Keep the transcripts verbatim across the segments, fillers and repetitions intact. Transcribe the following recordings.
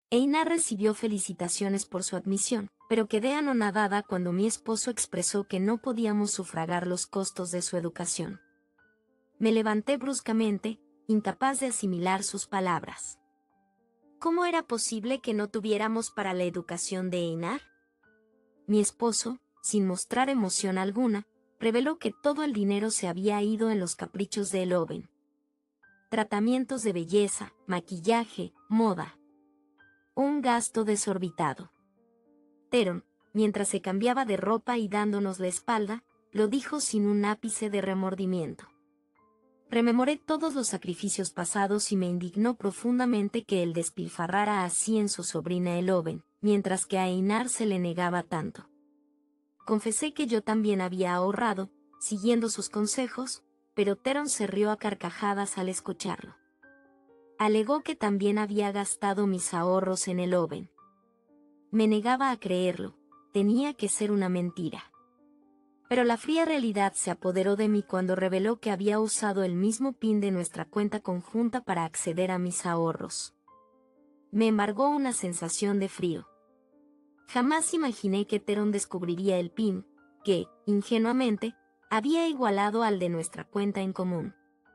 Einar recibió felicitaciones por su admisión, pero quedé anonadada cuando mi esposo expresó que no podíamos sufragar los costos de su educación. Me levanté bruscamente, incapaz de asimilar sus palabras. ¿Cómo era posible que no tuviéramos para la educación de Einar? Mi esposo, sin mostrar emoción alguna, reveló que todo el dinero se había ido en los caprichos de Eloven. Tratamientos de belleza, maquillaje, moda. Un gasto desorbitado. Theron, mientras se cambiaba de ropa y dándonos la espalda, lo dijo sin un ápice de remordimiento. Rememoré todos los sacrificios pasados y me indignó profundamente que él despilfarrara así en su sobrina Eloven, mientras que a Einar se le negaba tanto. Confesé que yo también había ahorrado, siguiendo sus consejos, pero Theron se rió a carcajadas al escucharlo. Alegó que también había gastado mis ahorros en Eloven. Me negaba a creerlo, tenía que ser una mentira. Pero la fría realidad se apoderó de mí cuando reveló que había usado el mismo PIN de nuestra cuenta conjunta para acceder a mis ahorros. Me embargó una sensación de frío. Jamás imaginé que Theron descubriría el PIN, que, ingenuamente, había igualado al de nuestra cuenta en común.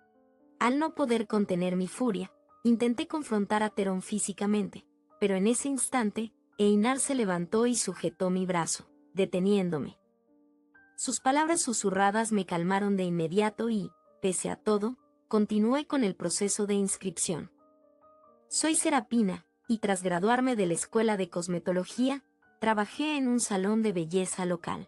Al no poder contener mi furia, intenté confrontar a Theron físicamente, pero en ese instante, Einar se levantó y sujetó mi brazo, deteniéndome. Sus palabras susurradas me calmaron de inmediato y, pese a todo, continué con el proceso de inscripción. Soy Serapina, y tras graduarme de la escuela de cosmetología, trabajé en un salón de belleza local.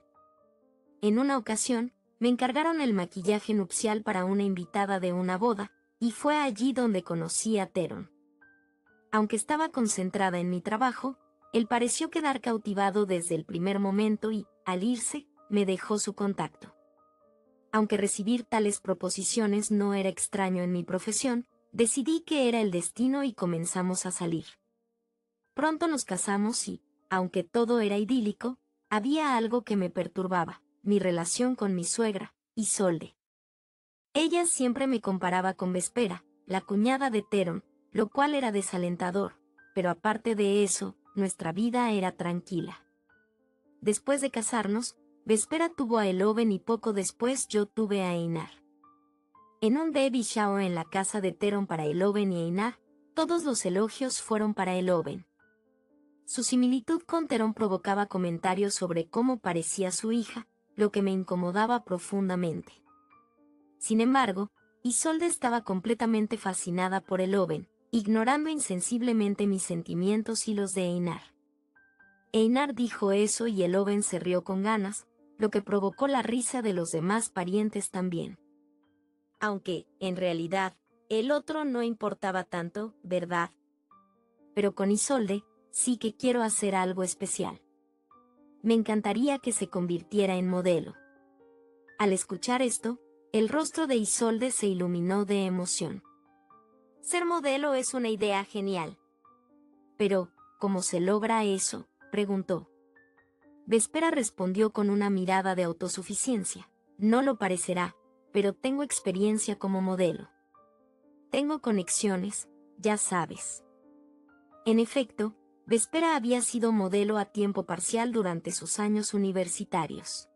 En una ocasión, me encargaron el maquillaje nupcial para una invitada de una boda, y fue allí donde conocí a Theron. Aunque estaba concentrada en mi trabajo, él pareció quedar cautivado desde el primer momento y, al irse, me dejó su contacto. Aunque recibir tales proposiciones no era extraño en mi profesión, decidí que era el destino y comenzamos a salir. Pronto nos casamos y, aunque todo era idílico, había algo que me perturbaba, mi relación con mi suegra, Isolde. Ella siempre me comparaba con Vespera, la cuñada de Theron, lo cual era desalentador, pero aparte de eso, nuestra vida era tranquila. Después de casarnos, Vespera tuvo a Eloven y poco después yo tuve a Einar. En un baby shower en la casa de Theron para Eloven y Einar, todos los elogios fueron para Eloven. Su similitud con Theron provocaba comentarios sobre cómo parecía su hija, lo que me incomodaba profundamente. Sin embargo, Isolde estaba completamente fascinada por Eloven, ignorando insensiblemente mis sentimientos y los de Einar. Einar dijo eso y Eloven se rió con ganas, lo que provocó la risa de los demás parientes también. Aunque, en realidad, el otro no importaba tanto, ¿verdad? Pero con Isolde, sí que quiero hacer algo especial. Me encantaría que se convirtiera en modelo. Al escuchar esto, el rostro de Isolde se iluminó de emoción. Ser modelo es una idea genial. Pero, ¿cómo se logra eso?, preguntó. Vespera respondió con una mirada de autosuficiencia. No lo parecerá, pero tengo experiencia como modelo. Tengo conexiones, ya sabes. En efecto, Vespera había sido modelo a tiempo parcial durante sus años universitarios.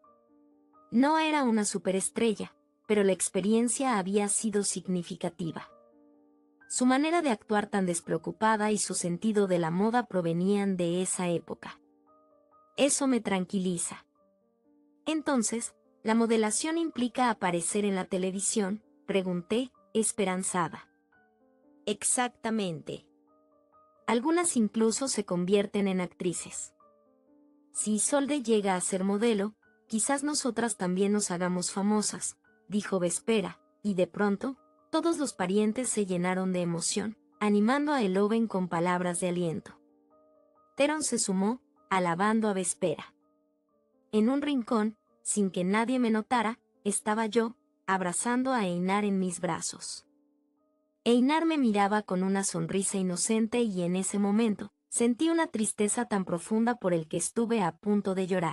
No era una superestrella, pero la experiencia había sido significativa. Su manera de actuar tan despreocupada y su sentido de la moda provenían de esa época. Eso me tranquiliza. Entonces, ¿la modelación implica aparecer en la televisión?, pregunté, esperanzada. Exactamente. Algunas incluso se convierten en actrices. Si Isolde llega a ser modelo, quizás nosotras también nos hagamos famosas, dijo Vespera, y de pronto, todos los parientes se llenaron de emoción, animando a Eloven con palabras de aliento. Theron se sumó, alabando a Vespera. En un rincón, sin que nadie me notara, estaba yo, abrazando a Einar en mis brazos. Einar me miraba con una sonrisa inocente y en ese momento, sentí una tristeza tan profunda por el que estuve a punto de llorar.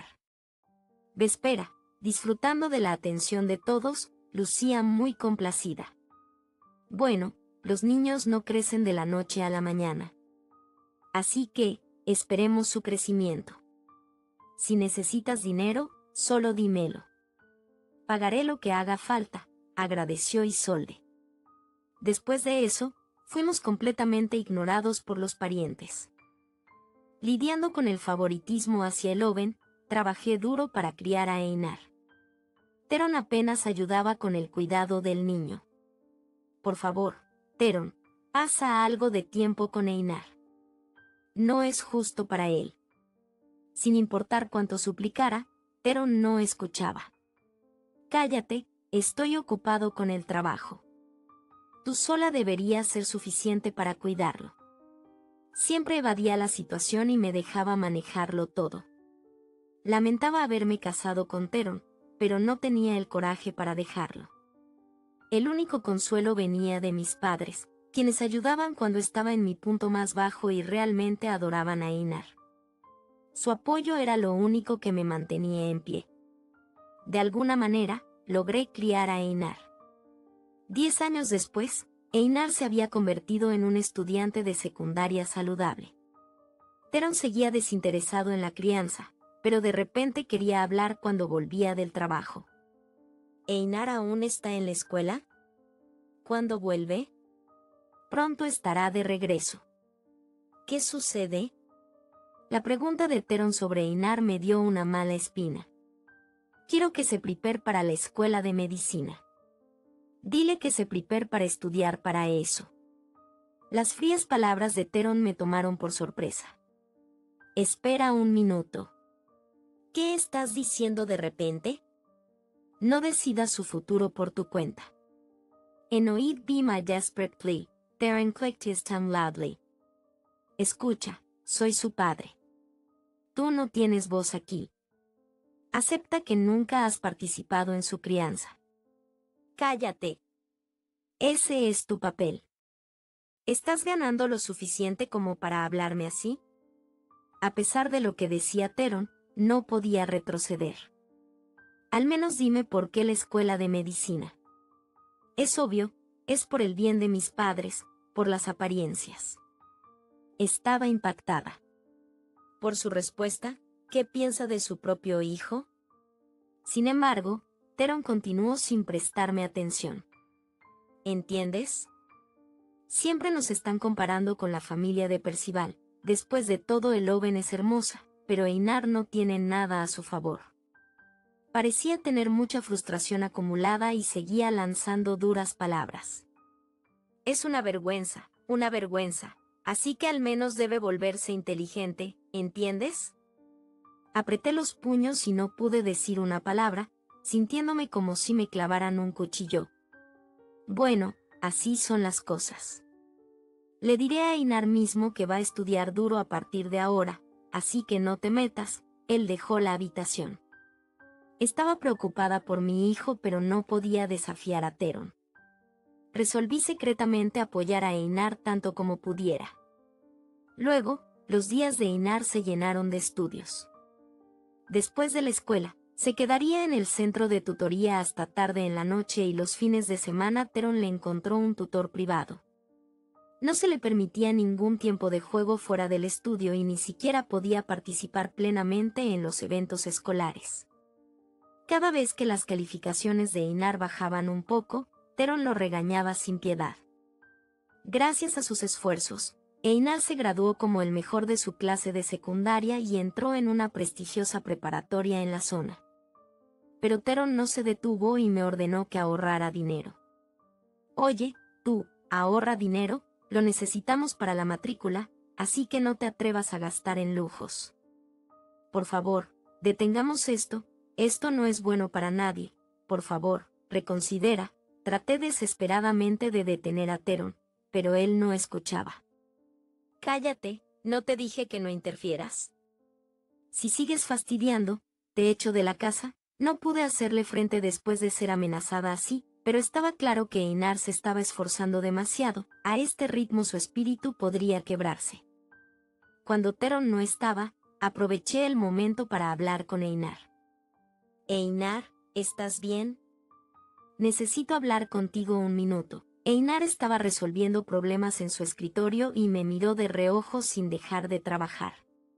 Vespera, disfrutando de la atención de todos, lucía muy complacida. Bueno, los niños no crecen de la noche a la mañana. Así que, esperemos su crecimiento. Si necesitas dinero, solo dímelo. Pagaré lo que haga falta, agradeció Isolde. Después de eso, fuimos completamente ignorados por los parientes. Lidiando con el favoritismo hacia el Oven, trabajé duro para criar a Einar. Teron apenas ayudaba con el cuidado del niño. Por favor, Teron, pasa algo de tiempo con Einar. No es justo para él. Sin importar cuánto suplicara, Teron no escuchaba. Cállate, estoy ocupado con el trabajo. Tú sola deberías ser suficiente para cuidarlo. Siempre evadía la situación y me dejaba manejarlo todo. Lamentaba haberme casado con Teron, pero no tenía el coraje para dejarlo. El único consuelo venía de mis padres, quienes ayudaban cuando estaba en mi punto más bajo y realmente adoraban a Einar. Su apoyo era lo único que me mantenía en pie. De alguna manera, logré criar a Einar. Diez años después, Einar se había convertido en un estudiante de secundaria saludable. Teron seguía desinteresado en la crianza, pero de repente quería hablar cuando volvía del trabajo. ¿Einar aún está en la escuela? ¿Cuándo vuelve? Pronto estará de regreso. ¿Qué sucede? La pregunta de Teron sobre Einar me dio una mala espina. Quiero que se prepare para la escuela de medicina. Dile que se prepare para estudiar para eso. Las frías palabras de Teron me tomaron por sorpresa. Espera un minuto. ¿Qué estás diciendo de repente? No decidas su futuro por tu cuenta. En oíd be my desperate plea, Teron clicked his tongue loudly. Escucha, soy su padre. Tú no tienes voz aquí. Acepta que nunca has participado en su crianza. Cállate. Ese es tu papel. ¿Estás ganando lo suficiente como para hablarme así? A pesar de lo que decía Teron, no podía retroceder. Al menos dime por qué la escuela de medicina. Es obvio, es por el bien de mis padres, por las apariencias. Estaba impactada. Por su respuesta, ¿qué piensa de su propio hijo? Sin embargo, Teron continuó sin prestarme atención. ¿Entiendes? Siempre nos están comparando con la familia de Percival. Después de todo, el Oven es hermosa, pero Einar no tiene nada a su favor. Parecía tener mucha frustración acumulada y seguía lanzando duras palabras. Es una vergüenza, una vergüenza, así que al menos debe volverse inteligente, ¿entiendes? Apreté los puños y no pude decir una palabra, sintiéndome como si me clavaran un cuchillo. Bueno, así son las cosas. Le diré a Einar mismo que va a estudiar duro a partir de ahora, así que no te metas. Él dejó la habitación. Estaba preocupada por mi hijo, pero no podía desafiar a Teron. Resolví secretamente apoyar a Einar tanto como pudiera. Luego, los días de Einar se llenaron de estudios. Después de la escuela, se quedaría en el centro de tutoría hasta tarde en la noche y los fines de semana Teron le encontró un tutor privado. No se le permitía ningún tiempo de juego fuera del estudio y ni siquiera podía participar plenamente en los eventos escolares. Cada vez que las calificaciones de Einar bajaban un poco, Teron lo regañaba sin piedad. Gracias a sus esfuerzos, Einar se graduó como el mejor de su clase de secundaria y entró en una prestigiosa preparatoria en la zona. Pero Teron no se detuvo y me ordenó que ahorrara dinero. Oye, tú, ahorra dinero, lo necesitamos para la matrícula, así que no te atrevas a gastar en lujos. Por favor, detengamos esto, esto no es bueno para nadie, por favor, reconsidera. Traté desesperadamente de detener a Teron, pero él no escuchaba. Cállate, ¿no te dije que no interfieras? Si sigues fastidiando, te echo de la casa. No pude hacerle frente después de ser amenazada así, pero estaba claro que Einar se estaba esforzando demasiado. A este ritmo su espíritu podría quebrarse. Cuando Teron no estaba, aproveché el momento para hablar con Einar. Einar, ¿estás bien? Necesito hablar contigo un minuto. Einar estaba resolviendo problemas en su escritorio y me miró de reojo sin dejar de trabajar.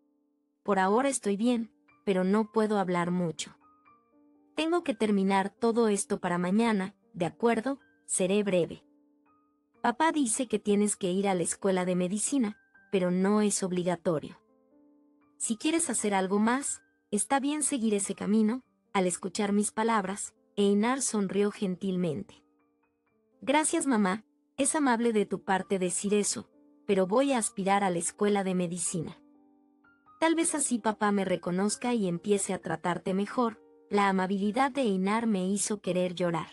Por ahora estoy bien, pero no puedo hablar mucho. Tengo que terminar todo esto para mañana, ¿de acuerdo? Seré breve. Papá dice que tienes que ir a la escuela de medicina, pero no es obligatorio. Si quieres hacer algo más, está bien seguir ese camino. Al escuchar mis palabras, Einar sonrió gentilmente. Gracias, mamá, es amable de tu parte decir eso, pero voy a aspirar a la escuela de medicina. Tal vez así papá me reconozca y empiece a tratarte mejor. La amabilidad de Einar me hizo querer llorar.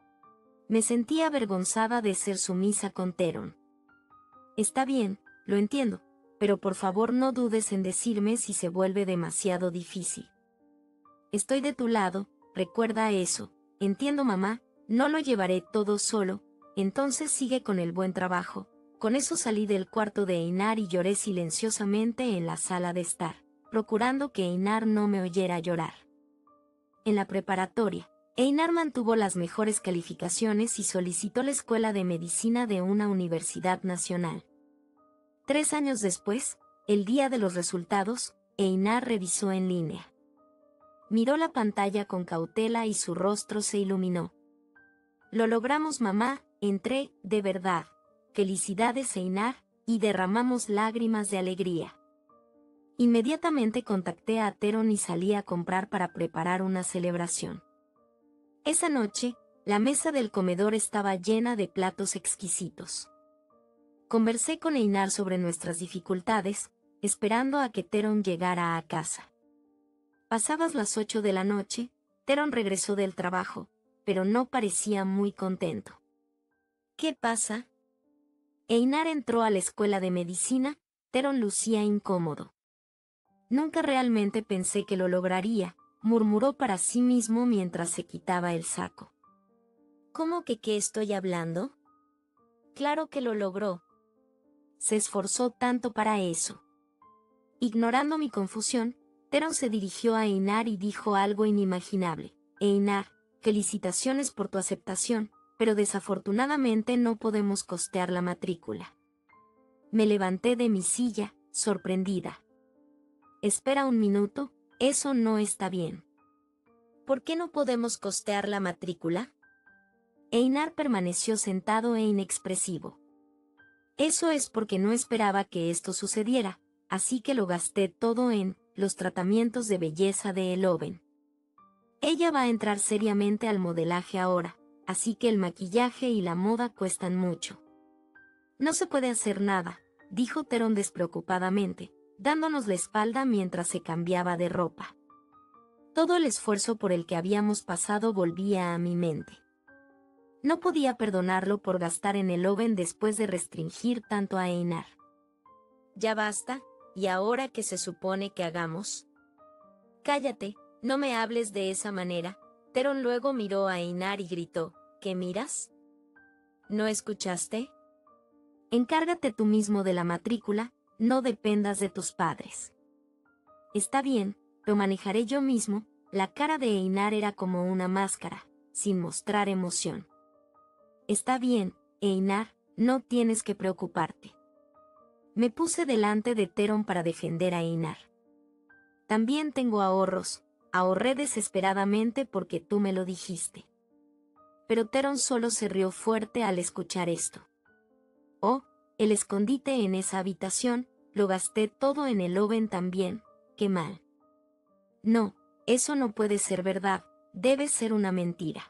Me sentía avergonzada de ser sumisa con Theron. Está bien, lo entiendo, pero por favor no dudes en decirme si se vuelve demasiado difícil. Estoy de tu lado, recuerda eso. Entiendo, mamá, no lo llevaré todo solo. Entonces sigue con el buen trabajo. Con eso salí del cuarto de Einar y lloré silenciosamente en la sala de estar, procurando que Einar no me oyera llorar. En la preparatoria, Einar mantuvo las mejores calificaciones y solicitó la escuela de medicina de una universidad nacional. Tres años después, el día de los resultados, Einar revisó en línea. Miró la pantalla con cautela y su rostro se iluminó. Lo logramos, mamá, entré, de verdad. Felicidades, Einar, y derramamos lágrimas de alegría. Inmediatamente contacté a Theron y salí a comprar para preparar una celebración. Esa noche, la mesa del comedor estaba llena de platos exquisitos. Conversé con Einar sobre nuestras dificultades, esperando a que Theron llegara a casa. Pasadas las ocho de la noche, Theron regresó del trabajo, pero no parecía muy contento. ¿Qué pasa? Einar entró a la escuela de medicina. Theron lucía incómodo. Nunca realmente pensé que lo lograría, murmuró para sí mismo mientras se quitaba el saco. ¿Cómo que qué estoy hablando? Claro que lo logró. Se esforzó tanto para eso. Ignorando mi confusión, Theron se dirigió a Einar y dijo algo inimaginable. Einar, felicitaciones por tu aceptación, pero desafortunadamente no podemos costear la matrícula. Me levanté de mi silla, sorprendida. Espera un minuto, eso no está bien. ¿Por qué no podemos costear la matrícula? Einar permaneció sentado e inexpresivo. Eso es porque no esperaba que esto sucediera, así que lo gasté todo en los tratamientos de belleza de Eloven. Ella va a entrar seriamente al modelaje ahora, así que el maquillaje y la moda cuestan mucho. No se puede hacer nada, dijo Theron despreocupadamente, dándonos la espalda mientras se cambiaba de ropa. Todo el esfuerzo por el que habíamos pasado volvía a mi mente. No podía perdonarlo por gastar en Eloven después de restringir tanto a Einar. Ya basta, ¿y ahora qué se supone que hagamos? Cállate, no me hables de esa manera. Theron luego miró a Einar y gritó, ¿qué miras? ¿No escuchaste? Encárgate tú mismo de la matrícula, no dependas de tus padres. Está bien, lo manejaré yo mismo. La cara de Einar era como una máscara, sin mostrar emoción. Está bien, Einar, no tienes que preocuparte. Me puse delante de Theron para defender a Einar. También tengo ahorros, ahorré desesperadamente porque tú me lo dijiste. Pero Theron solo se rió fuerte al escuchar esto. Oh, el escondite en esa habitación, lo gasté todo en Eloven también, qué mal. No, eso no puede ser verdad, debe ser una mentira.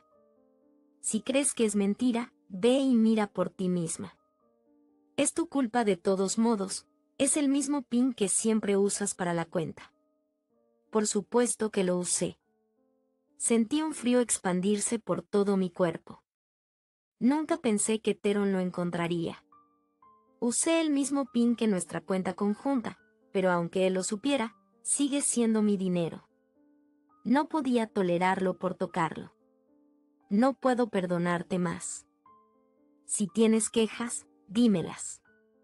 Si crees que es mentira, ve y mira por ti misma. Es tu culpa de todos modos, es el mismo pin que siempre usas para la cuenta. Por supuesto que lo usé. Sentí un frío expandirse por todo mi cuerpo. Nunca pensé que Theron lo encontraría. Usé el mismo pin que nuestra cuenta conjunta, pero aunque él lo supiera, sigue siendo mi dinero. No podía tolerarlo por tocarlo. No puedo perdonarte más. Si tienes quejas, dímelas.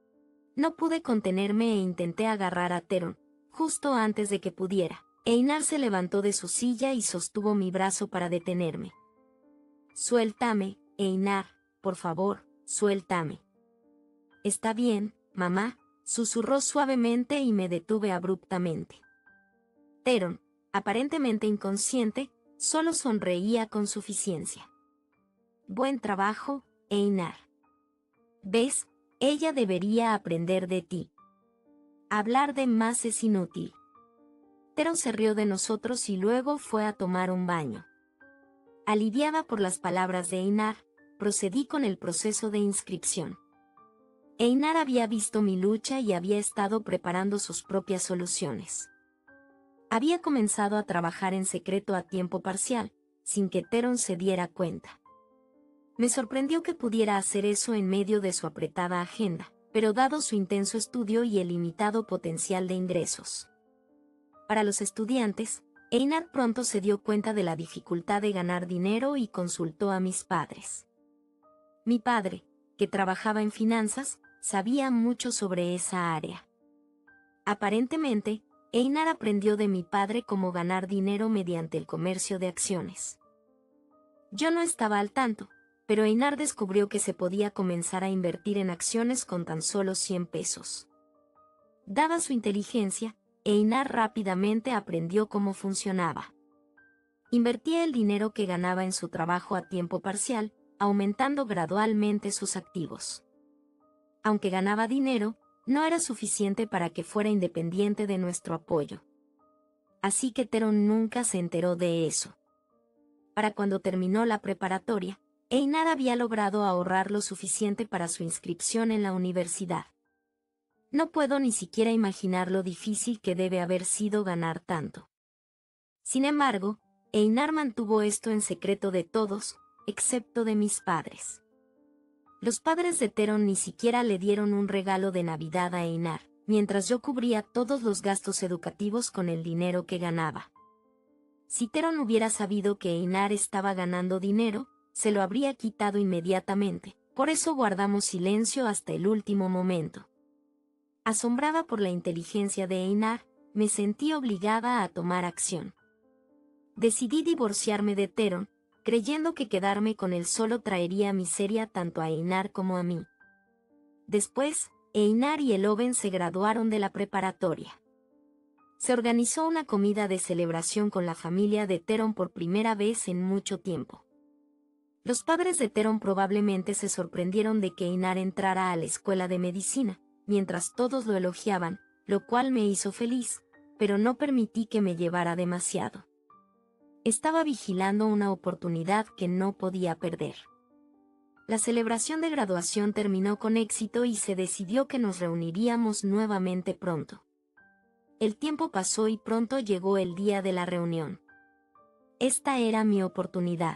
No pude contenerme e intenté agarrar a Theron, justo antes de que pudiera. Einar se levantó de su silla y sostuvo mi brazo para detenerme. Suéltame, Einar, por favor, suéltame. Está bien, mamá, susurró suavemente y me detuve abruptamente. Teron, aparentemente inconsciente, solo sonreía con suficiencia. Buen trabajo, Einar. ¿Ves? Ella debería aprender de ti. Hablar de más es inútil. Teron se rió de nosotros y luego fue a tomar un baño. Aliviada por las palabras de Einar, procedí con el proceso de inscripción. Einar había visto mi lucha y había estado preparando sus propias soluciones. Había comenzado a trabajar en secreto a tiempo parcial, sin que Teron se diera cuenta. Me sorprendió que pudiera hacer eso en medio de su apretada agenda, pero dado su intenso estudio y el limitado potencial de ingresos. Para los estudiantes, Einar pronto se dio cuenta de la dificultad de ganar dinero y consultó a mis padres. Mi padre, que trabajaba en finanzas, sabía mucho sobre esa área. Aparentemente, Einar aprendió de mi padre cómo ganar dinero mediante el comercio de acciones. Yo no estaba al tanto, pero Einar descubrió que se podía comenzar a invertir en acciones con tan solo cien pesos. Dada su inteligencia, Einar rápidamente aprendió cómo funcionaba. Invertía el dinero que ganaba en su trabajo a tiempo parcial, aumentando gradualmente sus activos. Aunque ganaba dinero, no era suficiente para que fuera independiente de nuestro apoyo. Así que Teron nunca se enteró de eso. Para cuando terminó la preparatoria, Einar había logrado ahorrar lo suficiente para su inscripción en la universidad. No puedo ni siquiera imaginar lo difícil que debe haber sido ganar tanto. Sin embargo, Einar mantuvo esto en secreto de todos, excepto de mis padres. Los padres de Teron ni siquiera le dieron un regalo de Navidad a Einar, mientras yo cubría todos los gastos educativos con el dinero que ganaba. Si Teron hubiera sabido que Einar estaba ganando dinero, se lo habría quitado inmediatamente, por eso guardamos silencio hasta el último momento. Asombrada por la inteligencia de Einar, me sentí obligada a tomar acción. Decidí divorciarme de Teron, creyendo que quedarme con él solo traería miseria tanto a Einar como a mí. Después, Einar y Eloven se graduaron de la preparatoria. Se organizó una comida de celebración con la familia de Teron por primera vez en mucho tiempo. Los padres de Teron probablemente se sorprendieron de que Einar entrara a la escuela de medicina, mientras todos lo elogiaban, lo cual me hizo feliz, pero no permití que me llevara demasiado. Estaba vigilando una oportunidad que no podía perder. La celebración de graduación terminó con éxito y se decidió que nos reuniríamos nuevamente pronto. El tiempo pasó y pronto llegó el día de la reunión. Esta era mi oportunidad.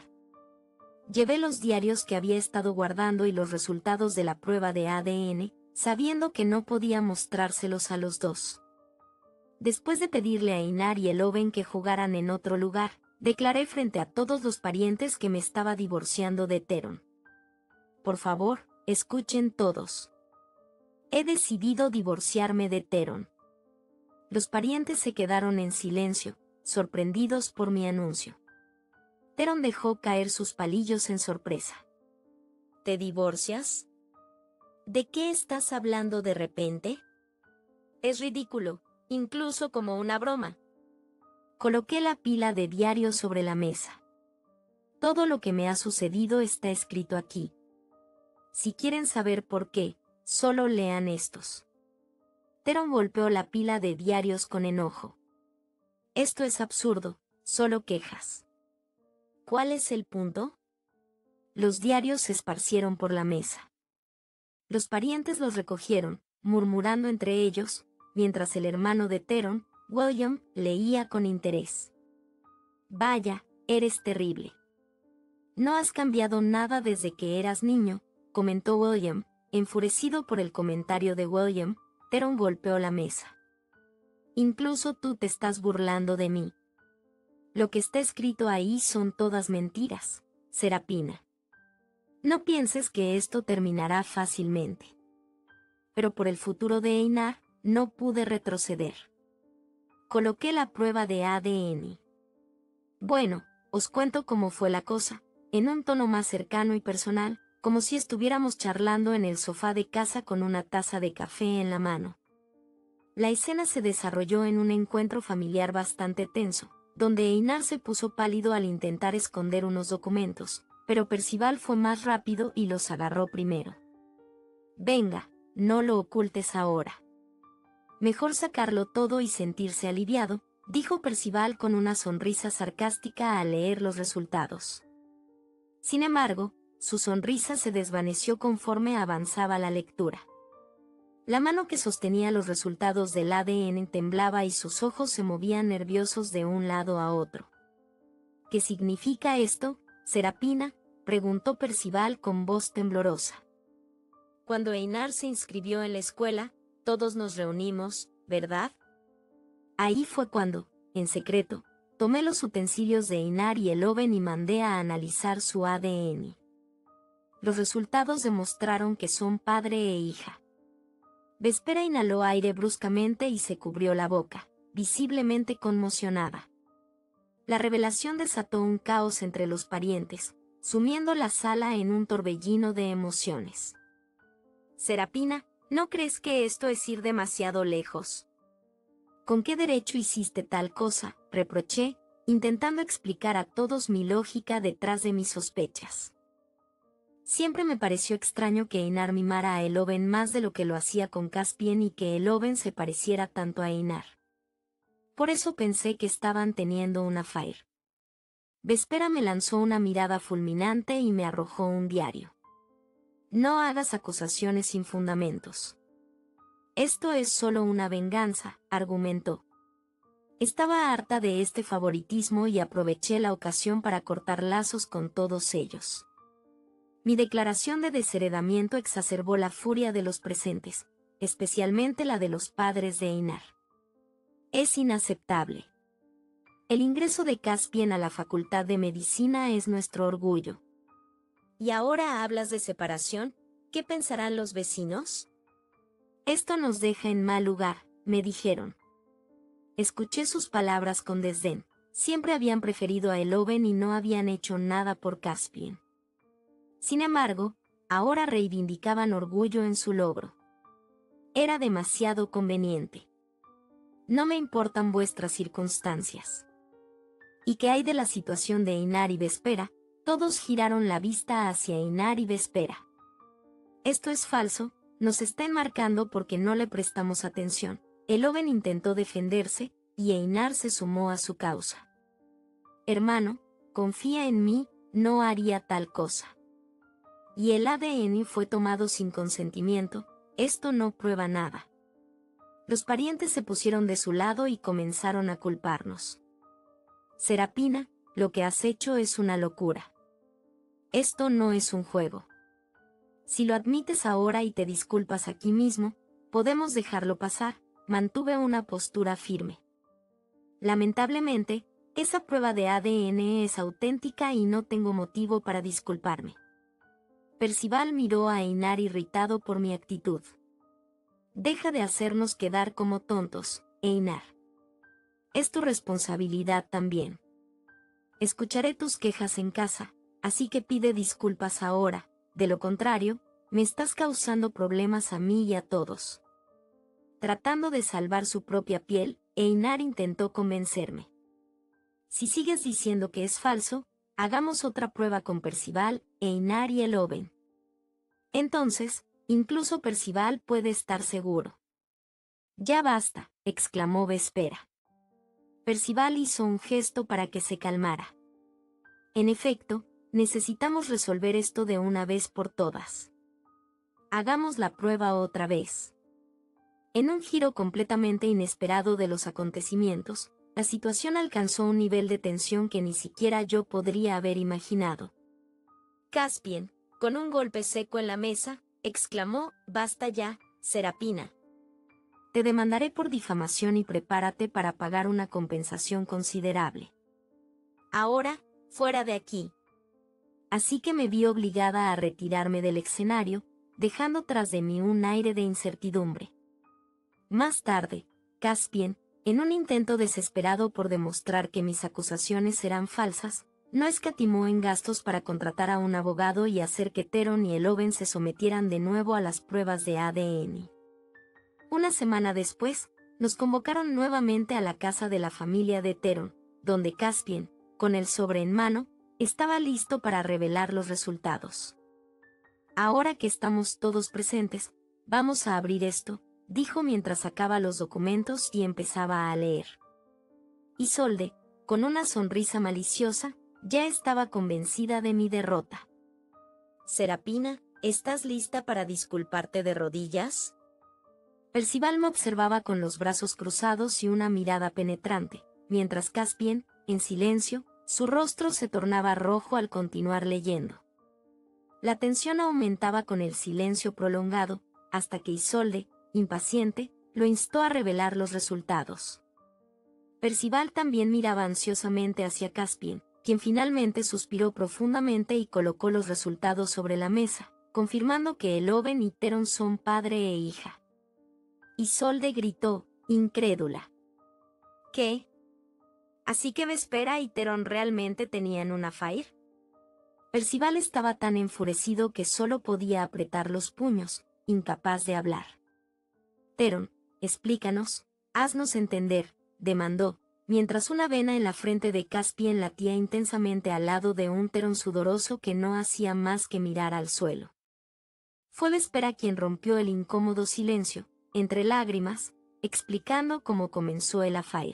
Llevé los diarios que había estado guardando y los resultados de la prueba de A D N, sabiendo que no podía mostrárselos a los dos. Después de pedirle a Einar y Eloven que jugaran en otro lugar, declaré frente a todos los parientes que me estaba divorciando de Teron. Por favor, escuchen todos. He decidido divorciarme de Teron. Los parientes se quedaron en silencio, sorprendidos por mi anuncio. Teron dejó caer sus palillos en sorpresa. ¿Te divorcias? ¿De qué estás hablando de repente? Es ridículo, incluso como una broma. Coloqué la pila de diarios sobre la mesa. Todo lo que me ha sucedido está escrito aquí. Si quieren saber por qué, solo lean estos. Teron golpeó la pila de diarios con enojo. Esto es absurdo, solo quejas. ¿Cuál es el punto? Los diarios se esparcieron por la mesa. Los parientes los recogieron, murmurando entre ellos, mientras el hermano de Teron, William, leía con interés. Vaya, eres terrible. No has cambiado nada desde que eras niño, comentó William, enfurecido por el comentario de William. Teron golpeó la mesa. Incluso tú te estás burlando de mí. Lo que está escrito ahí son todas mentiras, Serapina. No pienses que esto terminará fácilmente. Pero por el futuro de Einar, no pude retroceder. Coloqué la prueba de A D N. Bueno, os cuento cómo fue la cosa. En un tono más cercano y personal, como si estuviéramos charlando en el sofá de casa con una taza de café en la mano. La escena se desarrolló en un encuentro familiar bastante tenso, donde Einar se puso pálido al intentar esconder unos documentos, pero Percival fue más rápido y los agarró primero. Venga, no lo ocultes ahora. Mejor sacarlo todo y sentirse aliviado, dijo Percival con una sonrisa sarcástica al leer los resultados. Sin embargo, su sonrisa se desvaneció conforme avanzaba la lectura. La mano que sostenía los resultados del A D N temblaba y sus ojos se movían nerviosos de un lado a otro. ¿Qué significa esto, Serapina?, preguntó Percival con voz temblorosa. Cuando Einar se inscribió en la escuela, todos nos reunimos, ¿verdad? Ahí fue cuando, en secreto, tomé los utensilios de Einar y Eloben y mandé a analizar su A D N. Los resultados demostraron que son padre e hija. Vespera inhaló aire bruscamente y se cubrió la boca, visiblemente conmocionada. La revelación desató un caos entre los parientes, sumiendo la sala en un torbellino de emociones. Serapina, ¿no crees que esto es ir demasiado lejos? ¿Con qué derecho hiciste tal cosa?, reproché, intentando explicar a todos mi lógica detrás de mis sospechas. Siempre me pareció extraño que Einar mimara a Eloben más de lo que lo hacía con Caspian y que Eloben se pareciera tanto a Einar. Por eso pensé que estaban teniendo un affair. Vespera me lanzó una mirada fulminante y me arrojó un diario. No hagas acusaciones sin fundamentos. Esto es solo una venganza, argumentó. Estaba harta de este favoritismo y aproveché la ocasión para cortar lazos con todos ellos. Mi declaración de desheredamiento exacerbó la furia de los presentes, especialmente la de los padres de Einar. Es inaceptable. El ingreso de Caspian a la Facultad de Medicina es nuestro orgullo. ¿Y ahora hablas de separación? ¿Qué pensarán los vecinos? Esto nos deja en mal lugar, me dijeron. Escuché sus palabras con desdén. Siempre habían preferido a Eloben y no habían hecho nada por Caspian. Sin embargo, ahora reivindicaban orgullo en su logro. Era demasiado conveniente. No me importan vuestras circunstancias. ¿Y qué hay de la situación de Einar y Vespera? Todos giraron la vista hacia Einar y Vespera. Esto es falso, nos está enmarcando porque no le prestamos atención. Eloben intentó defenderse, y Einar se sumó a su causa. Hermano, confía en mí, no haría tal cosa. Y el A D N fue tomado sin consentimiento, esto no prueba nada. Los parientes se pusieron de su lado y comenzaron a culparnos. Serapina, lo que has hecho es una locura. Esto no es un juego. Si lo admites ahora y te disculpas aquí mismo, podemos dejarlo pasar, mantuve una postura firme. Lamentablemente, esa prueba de A D N es auténtica y no tengo motivo para disculparme. Percival miró a Einar irritado por mi actitud. Deja de hacernos quedar como tontos, Einar. Es tu responsabilidad también. Escucharé tus quejas en casa, así que pide disculpas ahora, de lo contrario, me estás causando problemas a mí y a todos. Tratando de salvar su propia piel, Einar intentó convencerme. Si sigues diciendo que es falso, hagamos otra prueba con Percival, Einar y Eloben. Entonces, incluso Percival puede estar seguro. Ya basta, exclamó Vespera. Percival hizo un gesto para que se calmara. En efecto, necesitamos resolver esto de una vez por todas. Hagamos la prueba otra vez. En un giro completamente inesperado de los acontecimientos, la situación alcanzó un nivel de tensión que ni siquiera yo podría haber imaginado. Caspian, con un golpe seco en la mesa, exclamó, «Basta ya, Serapina. Te demandaré por difamación y prepárate para pagar una compensación considerable. Ahora, fuera de aquí». Así que me vi obligada a retirarme del escenario, dejando tras de mí un aire de incertidumbre. Más tarde, Caspian, en un intento desesperado por demostrar que mis acusaciones eran falsas, No escatimó en gastos para contratar a un abogado y hacer que Theron y Eloben se sometieran de nuevo a las pruebas de A D N. Una semana después, nos convocaron nuevamente a la casa de la familia de Theron, donde Caspian, con el sobre en mano, estaba listo para revelar los resultados. Ahora que estamos todos presentes, vamos a abrir esto, dijo mientras sacaba los documentos y empezaba a leer. Isolde, con una sonrisa maliciosa, ya estaba convencida de mi derrota. Serapina, ¿estás lista para disculparte de rodillas? Percival me observaba con los brazos cruzados y una mirada penetrante, mientras Caspian, en silencio, su rostro se tornaba rojo al continuar leyendo. La tensión aumentaba con el silencio prolongado, hasta que Isolde, impaciente, lo instó a revelar los resultados. Percival también miraba ansiosamente hacia Caspian, quien finalmente suspiró profundamente y colocó los resultados sobre la mesa, confirmando que Eloben y Theron son padre e hija. Isolde gritó, incrédula. ¿Qué? ¿Así que Vespera y Theron realmente tenían un affair? Percival estaba tan enfurecido que solo podía apretar los puños, incapaz de hablar. Theron, explícanos, haznos entender, demandó, mientras una vena en la frente de Caspian latía intensamente al lado de un Theron sudoroso que no hacía más que mirar al suelo. Fue Vespera quien rompió el incómodo silencio, entre lágrimas, explicando cómo comenzó el affair.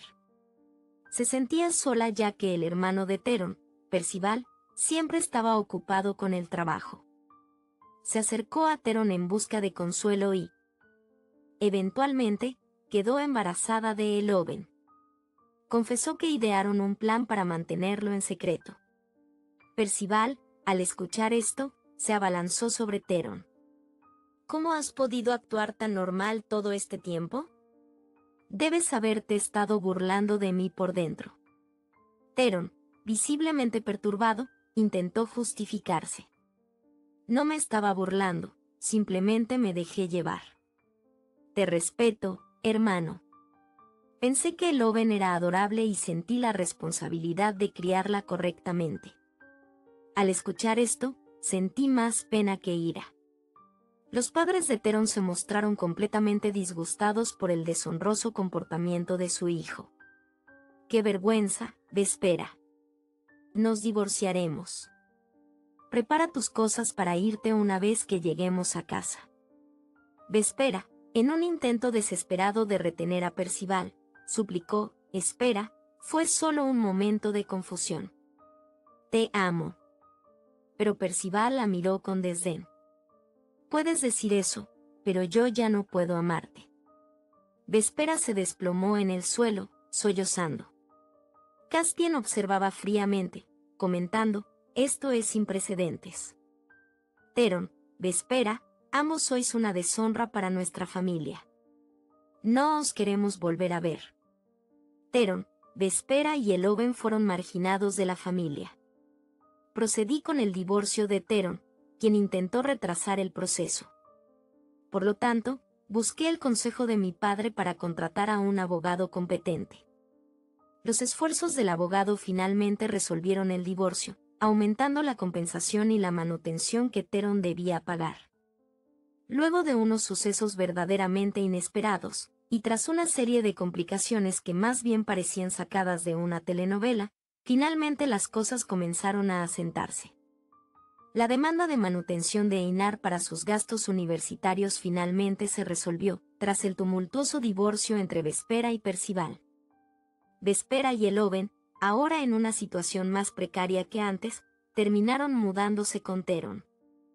Se sentía sola ya que el hermano de Theron, Percival, siempre estaba ocupado con el trabajo. Se acercó a Theron en busca de consuelo y, eventualmente, quedó embarazada de Eloben. Confesó que idearon un plan para mantenerlo en secreto. Percival, al escuchar esto, se abalanzó sobre Theron. ¿Cómo has podido actuar tan normal todo este tiempo? Debes haberte estado burlando de mí por dentro. Theron, visiblemente perturbado, intentó justificarse. No me estaba burlando, simplemente me dejé llevar. Te respeto, hermano. Pensé que Eloben era adorable y sentí la responsabilidad de criarla correctamente. Al escuchar esto, sentí más pena que ira. Los padres de Theron se mostraron completamente disgustados por el deshonroso comportamiento de su hijo. ¡Qué vergüenza, Vespera! Nos divorciaremos. Prepara tus cosas para irte una vez que lleguemos a casa. Vespera, en un intento desesperado de retener a Percival, suplicó, espera, fue solo un momento de confusión. Te amo. Pero Percival la miró con desdén. Puedes decir eso, pero yo ya no puedo amarte. Vespera se desplomó en el suelo, sollozando. Caspian observaba fríamente, comentando, esto es sin precedentes. Theron, Vespera, ambos sois una deshonra para nuestra familia. No os queremos volver a ver. Theron, Vespera y Eloben fueron marginados de la familia. Procedí con el divorcio de Theron, quien intentó retrasar el proceso. Por lo tanto, busqué el consejo de mi padre para contratar a un abogado competente. Los esfuerzos del abogado finalmente resolvieron el divorcio, aumentando la compensación y la manutención que Theron debía pagar. Luego de unos sucesos verdaderamente inesperados, y tras una serie de complicaciones que más bien parecían sacadas de una telenovela, finalmente las cosas comenzaron a asentarse. La demanda de manutención de Einar para sus gastos universitarios finalmente se resolvió, tras el tumultuoso divorcio entre Vespera y Percival. Vespera y Eloben, ahora en una situación más precaria que antes, terminaron mudándose con Theron.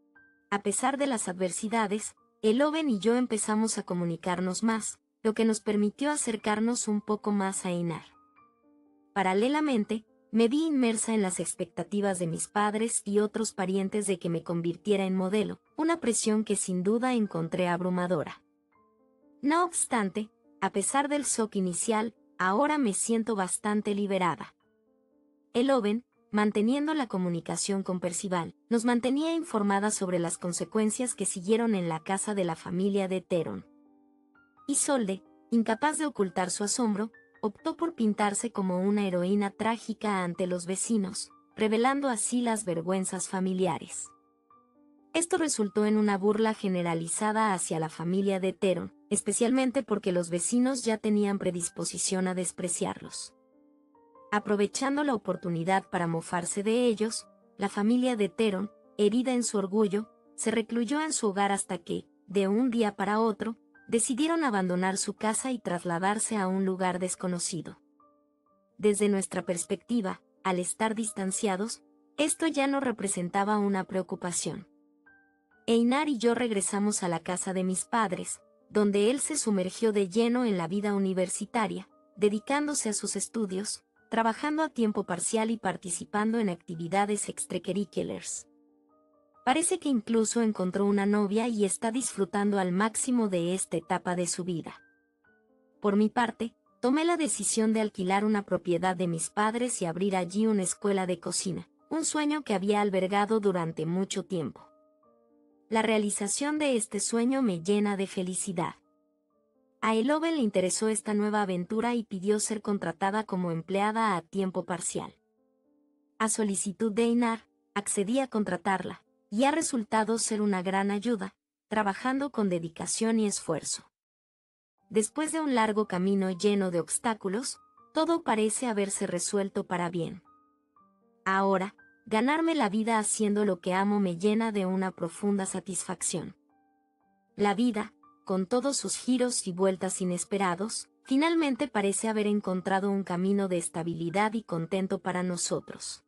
A pesar de las adversidades, Eloben y yo empezamos a comunicarnos más, lo que nos permitió acercarnos un poco más a Einar. Paralelamente, me vi inmersa en las expectativas de mis padres y otros parientes de que me convirtiera en modelo, una presión que sin duda encontré abrumadora. No obstante, a pesar del shock inicial, ahora me siento bastante liberada. Eloben, manteniendo la comunicación con Percival, nos mantenía informadas sobre las consecuencias que siguieron en la casa de la familia de Theron. Isolde, incapaz de ocultar su asombro, optó por pintarse como una heroína trágica ante los vecinos, revelando así las vergüenzas familiares. Esto resultó en una burla generalizada hacia la familia de Theron, especialmente porque los vecinos ya tenían predisposición a despreciarlos. Aprovechando la oportunidad para mofarse de ellos, la familia de Theron, herida en su orgullo, se recluyó en su hogar hasta que, de un día para otro, decidieron abandonar su casa y trasladarse a un lugar desconocido. Desde nuestra perspectiva, al estar distanciados, esto ya no representaba una preocupación. Einar y yo regresamos a la casa de mis padres, donde él se sumergió de lleno en la vida universitaria, dedicándose a sus estudios, trabajando a tiempo parcial y participando en actividades extracurriculares. Parece que incluso encontró una novia y está disfrutando al máximo de esta etapa de su vida. Por mi parte, tomé la decisión de alquilar una propiedad de mis padres y abrir allí una escuela de cocina, un sueño que había albergado durante mucho tiempo. La realización de este sueño me llena de felicidad. A Eloben le interesó esta nueva aventura y pidió ser contratada como empleada a tiempo parcial. A solicitud de Einar, accedí a contratarla, y ha resultado ser una gran ayuda, trabajando con dedicación y esfuerzo. Después de un largo camino lleno de obstáculos, todo parece haberse resuelto para bien. Ahora, ganarme la vida haciendo lo que amo me llena de una profunda satisfacción. La vida, con todos sus giros y vueltas inesperados, finalmente parece haber encontrado un camino de estabilidad y contento para nosotros.